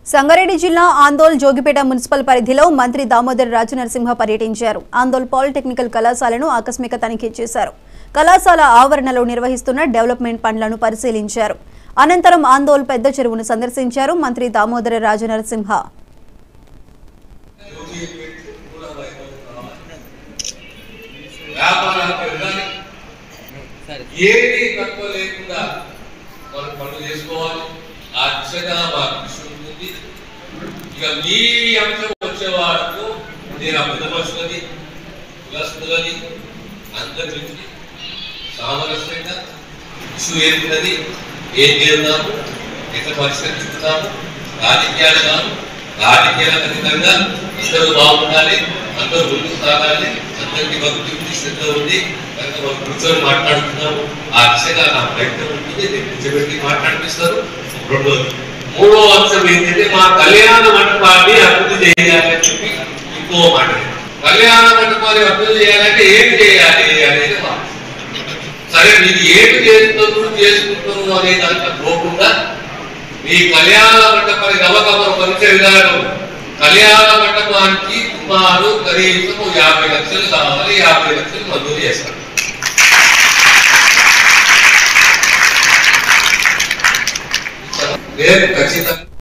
సంగారెడ్డి జిల్లా ఆందోళ్ జోగిపేట మున్సిపల్ పరిధిలో మంత్రి దామోదర్ రాజనరసింహ పర్యటించారు. ఆందోళ్ పాలిటెక్నికల్ కళాశాలను ఆకస్మిక తనిఖీ చేశారు. కళాశాల ఆవరణలో నిర్వహిస్తున్న డెవలప్మెంట్ పనులను పరిశీలించారు. అనంతరం ఆందోళ్ పెద్ద చెరువును సందర్శించారు మంత్రి దామోదర్ రాజనరసింహ. ఇక మీ అంశం వచ్చే వరకు నేను అబద్ధపరుచుకొని కులస్తులని అందరి నుంచి సామరస్యంగా ఇష్యూ ఏర్పడినది ఏం చేద్దాము, ఎట్లా పరిష్కరించుకుంటాము, రాజకీయాలకు అతీతంగా అందరూ బాగుండాలి, అందరూ ముందుకు సాగాలి, అందరికీ భక్తి ఉంది, శ్రద్ధ ఉంది కనుక మనం కూర్చొని మాట్లాడుతున్నాము. ఆ దిశగా నా ప్రయత్నం ఉంటుంది. నేను కూర్చోబెట్టి మాట్లాడిపిస్తారు. రెండోది మూడో అంశం ఏంటంటే మా కళ్యాణ మండపాన్ని అభివృద్ధి చేయాలని చెప్పి ఇంకో మాట. కళ్యాణ మండపాన్ని అభివృద్ధి చేయాలంటే ఏమి చేయాలి అనేది సరే మీరు ఏమి చేసుకుంటున్నారు అనే దాంట్లో పోకుండా మీ కళ్యాణ మండపాన్ని గమకమం పరిచయ విధానం కళ్యాణ మండపానికి సుమారు కనీసం 50 లక్షలు కావాలి. 50 లక్షలు మంజూరు చేస్తారు. ఖచ్చితంగా